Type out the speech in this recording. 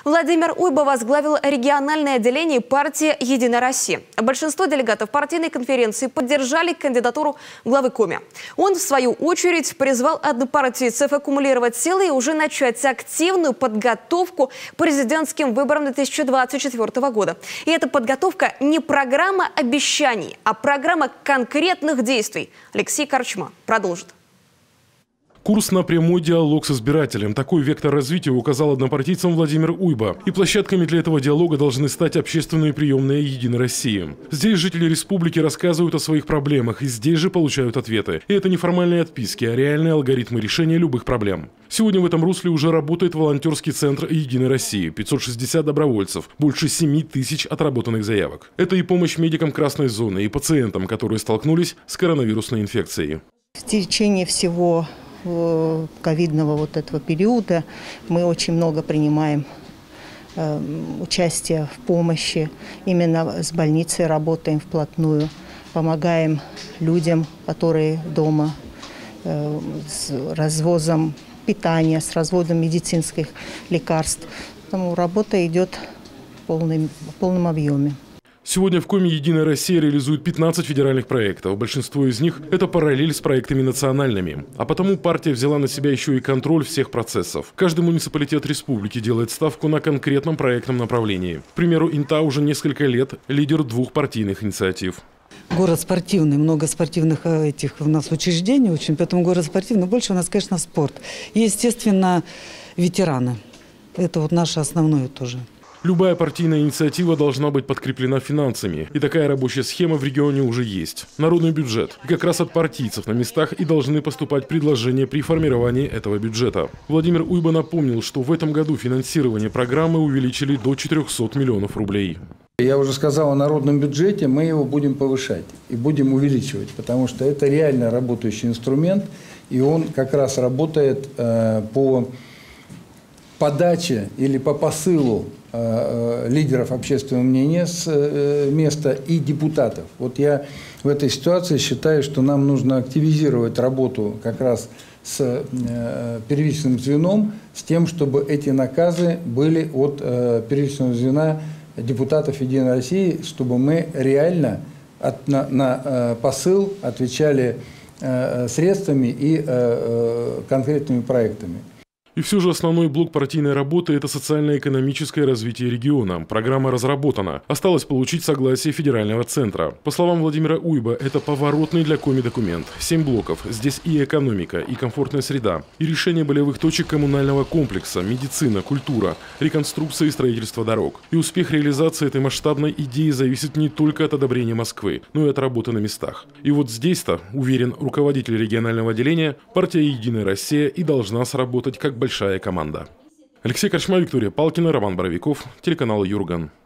Владимир Уйба возглавил региональное отделение партии «Единая Россия». Большинство делегатов партийной конференции поддержали кандидатуру главы Коми. Он, в свою очередь, призвал однопартийцев аккумулировать силы и уже начать активную подготовку к президентским выборам 2024 года. И эта подготовка не программа обещаний, а программа конкретных действий. Алексей Корчма продолжит. Курс на прямой диалог с избирателем. Такой вектор развития указал однопартийцам Владимир Уйба. И площадками для этого диалога должны стать общественные приемные «Единой России». Здесь жители республики рассказывают о своих проблемах, и здесь же получают ответы. И это не формальные отписки, а реальные алгоритмы решения любых проблем. Сегодня в этом русле уже работает волонтерский центр «Единой России». 560 добровольцев, больше 7 тысяч отработанных заявок. Это и помощь медикам красной зоны, и пациентам, которые столкнулись с коронавирусной инфекцией. В течение всего ковидного вот этого периода мы очень много принимаем участие в помощи. Именно с больницей работаем вплотную, помогаем людям, которые дома, с развозом питания, с разводом медицинских лекарств. Поэтому работа идет в полном объеме. Сегодня в Коми «Единая Россия» реализует 15 федеральных проектов. Большинство из них – это параллель с проектами национальными. А потому партия взяла на себя еще и контроль всех процессов. Каждый муниципалитет республики делает ставку на конкретном проектном направлении. К примеру, Инта уже несколько лет лидер 2 партийных инициатив. Город спортивный, много спортивных этих у нас учреждений, очень, поэтому город спортивный. Больше у нас, конечно, спорт. И, естественно, ветераны. Это вот наше основное тоже. Любая партийная инициатива должна быть подкреплена финансами. И такая рабочая схема в регионе уже есть. Народный бюджет. И как раз от партийцев на местах и должны поступать предложения при формировании этого бюджета. Владимир Уйба напомнил, что в этом году финансирование программы увеличили до 400 миллионов рублей. Я уже сказал о народном бюджете, мы его будем повышать и будем увеличивать, потому что это реально работающий инструмент, и он как раз работает по подаче или по посылу лидеров общественного мнения с места и депутатов. Вот я в этой ситуации считаю, что нам нужно активизировать работу как раз с первичным звеном, с тем, чтобы эти наказы были от первичного звена депутатов «Единой России», чтобы мы реально на посыл отвечали средствами и конкретными проектами. И все же основной блок партийной работы – это социально-экономическое развитие региона. Программа разработана. Осталось получить согласие федерального центра. По словам Владимира Уйба, это поворотный для Коми документ. 7 блоков. Здесь и экономика, и комфортная среда, и решение болевых точек коммунального комплекса, медицина, культура, реконструкция и строительство дорог. И успех реализации этой масштабной идеи зависит не только от одобрения Москвы, но и от работы на местах. И вот здесь-то, уверен руководитель регионального отделения, партия «Единая Россия» и должна сработать как большая команда. Алексей Корчма, Виктория Палкина, Роман Боровиков, телеканал Юрган.